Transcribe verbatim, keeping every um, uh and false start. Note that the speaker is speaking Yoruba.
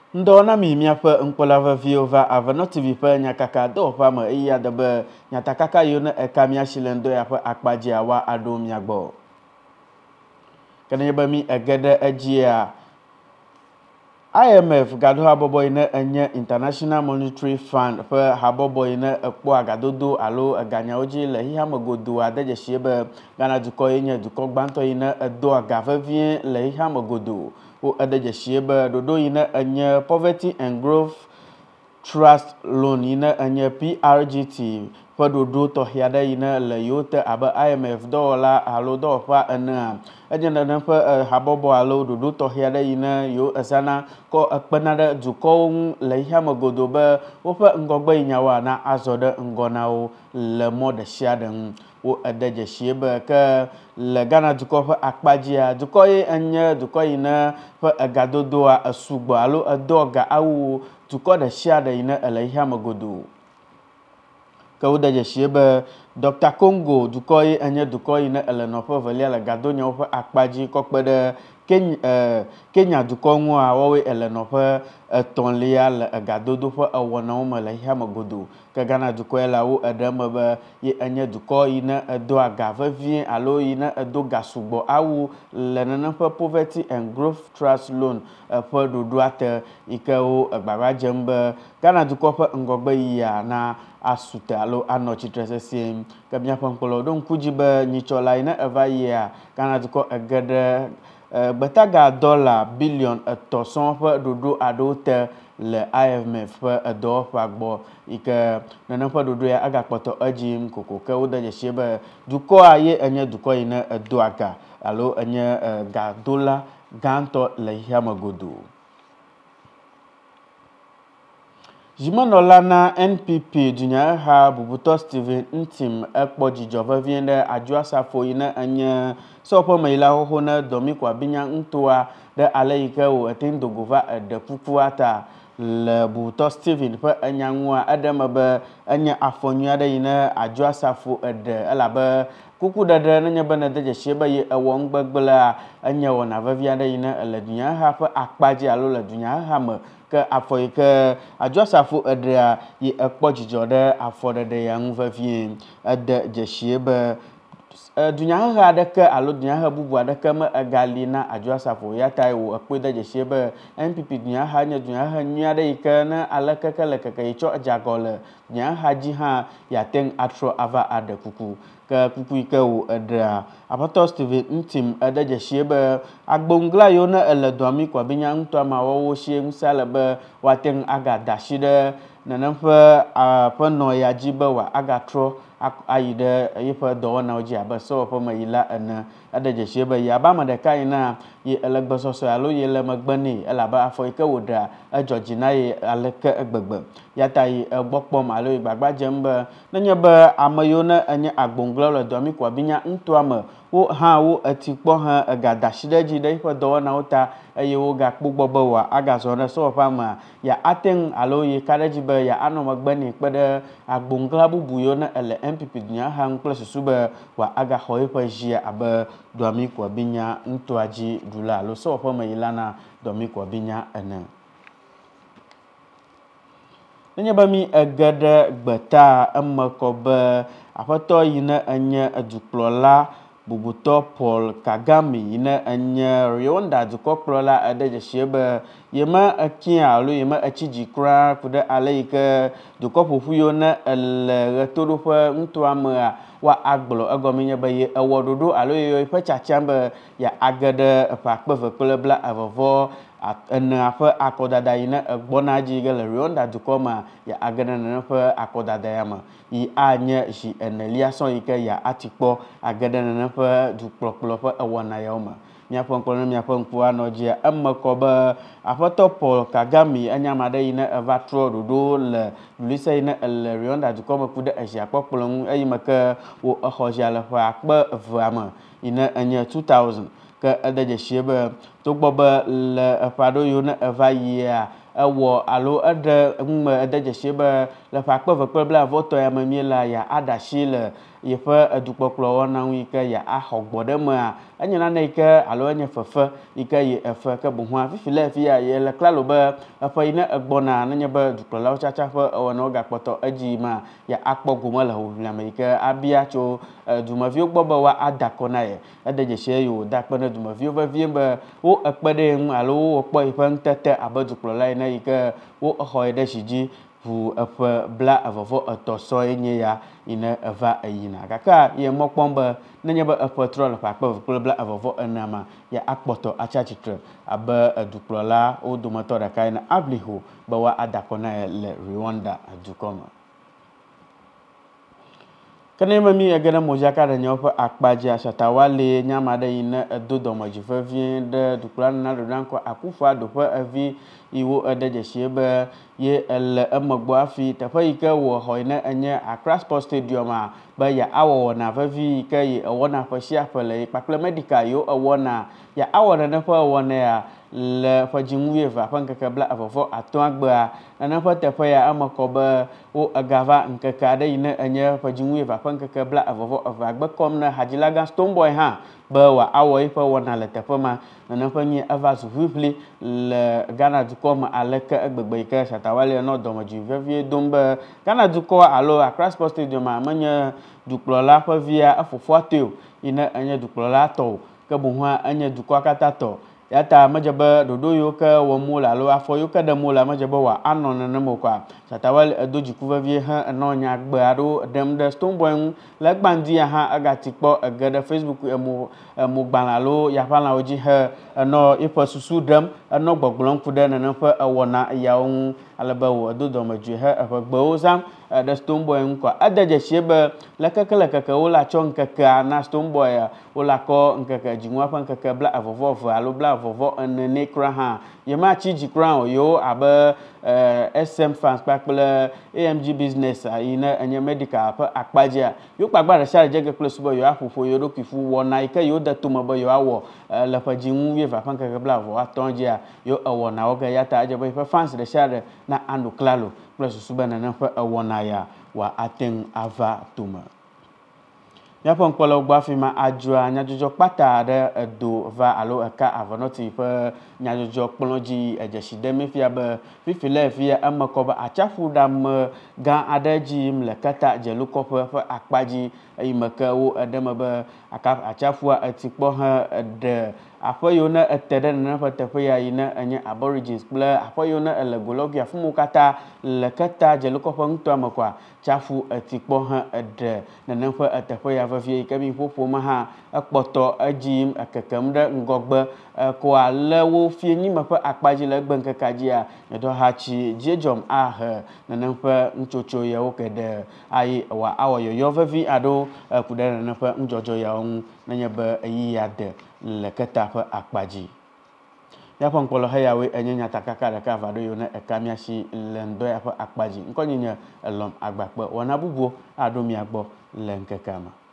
Ndona mi miaƒe ŋkpɔlaveviwo va Aveno T V ƒe nyakaka dɔwɔƒea me eya de be nyatakaka yiwo ne eka miasi le ŋdɔ ya ƒe akpadzia wa aɖo mia gbɔ. Ke nenye be mi ege ɖe edzia, I M F gaɖo habɔbɔ yi ne enye International Monetary Fund ƒe habɔbɔ yi ne ekpɔ agadodo alo eganyawo dzi le xixea me godoa de dzesi be Ghana dukɔ yi nye dukɔ gbãtɔ yi ne edo aga vevie le xixea me godo. Wo ede dzesi be ɖoɖo yi ne enye Poverty and Growth Trust Loan yi ne enye P R G T ƒe ɖoɖo tɔxɛ aɖe yi ne le yiwo te abe I M F dɔwɔla alo dɔwɔƒea enea. Edze nene ƒe habɔbɔ alo ɖoɖo tɔxɛ aɖe yi ne yiwo ezana kɔ ekpena ɖe dukɔwo ŋu le xixea me godo be woƒe ŋgɔgbe yi nyawoa na azɔ ɖe ŋgɔ na wo le mɔ ɖe sia ɖe ŋu. Wo ede dzesi be ke le Ghana dukɔ ƒe akpadzia, dukɔ yi enye dukɔ yi ne ƒe egadodoa esugbɔ alo edo ga awu dukɔ ɖe sia ɖe yi ne ele xixea me godo. Ke wo de dzesi be Doctor Congo dukɔ yi enye dukɔ yi ne ele nɔƒe velia le gadonyawo ƒe akpadzi kɔkpe ɖe Kenya, eh, Kenya dukɔ ŋua woawoe ele nɔƒe etɔ̃lia le egadodo ƒe ewɔnawo me le xixea me godo. Ke Ghana dukɔ ya la wo eɖe me be ye enye dukɔ yi ne edo aga vevie alo yi ne edo ga sugbɔ awu le nene ƒe Poverty and Growth Trust Loan ƒe ɖoɖoa te yi ke wo egbagba dzem be Ghana dukɔ ƒe ŋgɔgbe yia na asute alo anɔ tsitre sesĩe. Ke miaƒe ŋkpɔlawo ɖo ŋku dzi be nyitsɔla yi ne eva yia Ghana dukɔ ege ɖe gbetaga dɔla biliɔn etɔ̃ sɔŋ ƒe ɖoɖo aɖewo te le I M F ƒe edɔwɔƒea gbɔ yi ke nene ƒe ɖoɖo ya agakpɔtɔ edzi koko. Ke wode dzesi be dukɔa ye enye dukɔ yi ne edo aga alo enye gadola gãtɔ le xixea me godo. Zimenɔla na N P P dunyaheha bubutɔ Stephen Ntim ekpɔ dzidzɔ vevie ɖe Adwoasafo yi ne enye sewɔƒemeyila xoxo ne Dominic Wabinya ŋutoa ɖe ale yi ke wo ete ŋu dogo va eɖe kukua ta le bubutɔ Stephen ƒe enya ŋua eɖe me be enye afɔ nyui aɖe yi ne Adwoasafo eɖe elabe kuku ɖeɖe nenye be ne de dzesi be ye ewɔ ŋugbegblea enye wɔna vevi aɖe yi ne ele dunyaheha ƒe akpadzi alo le dunyaheha me. Ke afɔ yi ke Adwoasafo eɖea yi ekpɔ dzidzɔ ɖe afɔ ɖeɖe ya ŋu vevie. Ede dzesi be dunyaheha aɖeke alo dunyaheha bubu aɖeke me egali na Adwoasafo ya ta wo ekpɔe de dzesi be N P P dunyaheha nye dunyaheha nyui aɖe yi ke ne aleke ke le keke yi tsɔ edze agɔ le dunyaheha dzi hã yate ŋu atrɔ ava aɖe kuku. Ke kuku yi ke wo eɖea aƒetɔ Stephen Ntim ede dzesi be agboŋgla yiwo ne ele Dominic Wabinya ŋutɔa ma wɔwo sie ŋusẽ le be woate ŋu agada asi ɖe nene ƒe aƒenɔ ya dzi be wòa agatrɔ ayi ɖe yiƒe dɔwɔnawo dzi abe sewɔƒemeyila ene. Ede dzesi be yi abe ame ɖeka yi na yi ele gbɔsɔsɔ alo yi le megbe nɛ elabe afɔ yi ke woɖea edzɔ dzi na yi aleke egbegbe. Ya ta yi egbɔ kpɔm alo yi gbagba dzem be nenye be ame yiwo ne enye agboŋglawo le Dominic Wabinya ŋutɔa me wo hã wo eti kpɔ hã egada asi ɖe edzi ɖe yiƒe dɔwɔnawo ta eye wogakpɔ gbɔ be wòa agazɔ ɖe sewɔƒea mea ya ate ŋu alo yi ka ɖe edzi be ya anɔ megbe nɛ kpe ɖe agboŋgla bubu yiwo ne ele N P P dunyaheha ŋu kple susu be wòa agaxɔ yiƒe zia abe Dominic Wabinya ŋutɔa dzi ɖula alo sewɔƒemeyila na Dominic Wabinya ene. Nenye be mi ege ɖe gbeta eme kɔ be aƒetɔ yi ne enye edukplɔla bubutɔ Paul Kagame yi ne enye Rwanda dukɔkplɔla ede dzesi be yeme ekia alo yeme etsi dzi kura ku ɖe ale yi ke dukɔ ƒoƒu yiwo ne ele ɣetoɖoƒe ŋutɔa mea wa agblɔ egɔme nye be ye ewɔ ɖoɖo alo ye ƒe tsatsam be ya age ɖe eƒe akpe eve kple bla evevɔ enea ƒe akɔdada yi ne egbɔna dzi ge le Rwanda dukɔ mea ya age ɖe nene ƒe akɔdada ya me yi anye zi enelia sɔŋ yi ke ya ati kpɔ age ɖe nene ƒe dukplɔkplɔ ƒe ewɔna yawo me. Miaƒe ŋkɔ ne miaƒe ŋku anɔ dzia eme kɔ be aƒetɔ Paul Kagame enye ame aɖe yi ne eva trɔ ɖoɖo le ɖuɖuise yi ne ele Rwanda dukɔ me ku ɖe ezia kpɔkplɔ ŋu eyi me ke wo exɔ zia le ƒe akpe evea me yi ne enye two thousand. Ke ede dzesi be togbɔ be le eƒe aɖewo yiwo ne eva yia ewɔ alo eɖe eŋume ede dzesi be le fakpe vekpe bla vɔtɔ ya me mie la ya adashi le yeƒe dukpɔkplɔ wɔnawo yi ke ya axɔ gbɔ ɖe mea enye nane yi ke alo enye fefe yi ke yi efe ke bohua fifi le fi ya ye le klalo be eƒe yi ne egbɔna nenye be dukplɔlawo tsatsa ƒe ewɔnawo gakpɔtɔ edzi ma ya akpɔ gome le hoʋiʋlia me yi ke abia tso dumeviwo gbɔ be wa ada kɔ na ye ede dzesi ye wòda kpe ne dumeviwo vevie be wo ekpe ɖe ŋu alo wo kpɔ yi ƒe nutete abe dukplɔla ene yi ke wo exɔ yi ɖe zi dzi ʋu eƒe bla evɔvɔ etɔ̃ sɔe nye ya yi ne eva eyina gake ye mɔ kpɔm be nenye be eƒe trɔ le ƒakpe kple bla evɔvɔ enea ma ya akpɔtɔ atsi atsitre abe edukplɔla wo dometɔ ɖeka yi ne aʋli ho be wa ada kɔ na ye le Rwanda dukɔ me. Ke ne me mi ege ɖe modzaka ɖe nyawo ƒe akpadzi Shatta Wale nye ame aɖe yi ne edo dɔmedzoe vevie ɖe dukplɔla Nana Addo Dankwa Akufo Addo ƒe evi yi wo ede dzesi be ye ele emegbɔ hafi teƒe yi ke wɔ xɔ yi ne enye Accra Sports Stadium a be ya awɔ wɔna vevi yi ke yi ewɔna ƒe sia ƒe le yi kpakple medical yiwo ewɔna ya awɔ nene ƒe ewɔna ya le ƒe dzinu wuieve ƒe ŋkeke bla evɔvɔ atɔ̃a gbea nene ƒe teƒe ya eme kɔ be wo egava ŋkeke aɖe yi ne enye ƒe dzinu wuieve ƒe ŋkeke bla evɔvɔ eve agbe kɔm ne hadzilagã Stonebwoy hã be wòawɔ yiƒe wɔna le teƒe ma nene ƒe nyi eva zu ʋiʋli le Ghana dukɔ me aleke egbegbe yi ke Shatta Wale nɔ dɔmedzoe vevie dom be Ghana dukɔ alo Accra Sports Stadium a menye dukplɔla ƒe via efofoa toe o yi ne enye dukplɔla tɔ o ke bohua enye dukɔa katã tɔ ya ta medze be ɖoɖo yiwo ke wɔm wole alo afɔ yiwo ke ɖem wole medze be wòanɔ nenem o kɔa Shatta Wale edo dziku vevie he enɔ nyagbe aɖewo ɖem ɖe Stonebwoy ŋu le egbandia hã egati kpɔ ege ɖe Facebook emo emogbalẽ alo yaƒãlawo dzi he enɔ yiƒe susu ɖem enɔ gbɔgblɔm ku ɖe nene ƒe ewɔna yawo ŋu alebe wò edo dɔmedzoe he eƒe gbewo zam ɖe Stonebwoy ŋu kɔa ede dzesi be le keke le keke wole atsɔ ŋkekea na Stonebwoy wole akɔ ŋkeke dzinua ƒe ŋkeke bla evɔvɔ eve alo bla evɔvɔ ene ne kura hã yematsi dzi kura o yewo abe S M Fans kpakple A M G Business yi ne enye medical ƒe akpadzia yewo kpagba ɖe sia ɖe dzege kple sube yewoaƒoƒo yewo ɖokui ƒu wɔna yi ke yewo de tome be yewoawɔ le ƒe dzinu wuieve ƒe ŋkeke bla evɔ atɔ̃ dzia yewo ewɔnawo ge ya ta edze be yiƒe fans ɖe sia ɖe na anɔ klalo kple susu be nene ƒe ewɔna ya wòa ate ŋu ava tome. Míaƒe ŋkpɔlawo gbɔ afi ma adzɔa nyadzɔdzɔ kpata aɖe edo va alo eka Avɔnɔti ƒe nyadzɔdzɔ kplɔ dzi edzesi ɖe fia be fifi le fia eme kɔ be atsaƒuɖame gã aɖe dzi yim le kata dzelokɔƒe ƒe akpadzi eyi me ke wo eɖe me be atsaƒua eti kpɔ he eɖe aƒe yiwo ne ete ɖe nene ƒe teƒe ya yi ne enye Aborigines kple aƒe yiwo ne ele Golobia afi ma katã le keta dzelokɔƒe ŋutɔa me kɔa tsaƒu eti kpɔ he eɖe nene ƒe eteƒe ya vevie yi ke mi ƒoƒo me hã ekpɔtɔ edzi yim ekekem ɖe ŋgɔgbe koa le wo fie nyime ƒe akpadzi le egbe ŋkekea dzia eɖɔ hatsi dziedzɔm ahe nene ƒe nutsotso yawo ke ɖe ayi wòawɔ yɔyɔ vevi aɖewo ku ɖe nene ƒe nudzɔdzɔ yawo ŋu nenye be eyi ya de le keta ƒe akpadzi. Míaƒe ŋkpɔlɔ heyawoe enye nyatakaka ɖeka va ɖo yiwo ne eka miasi le ŋdɔ ya ƒe akpadzi ŋkɔ nye nye elɔm agbakpe wɔna bubuwo aɖo mia gbɔ le ŋkekea me.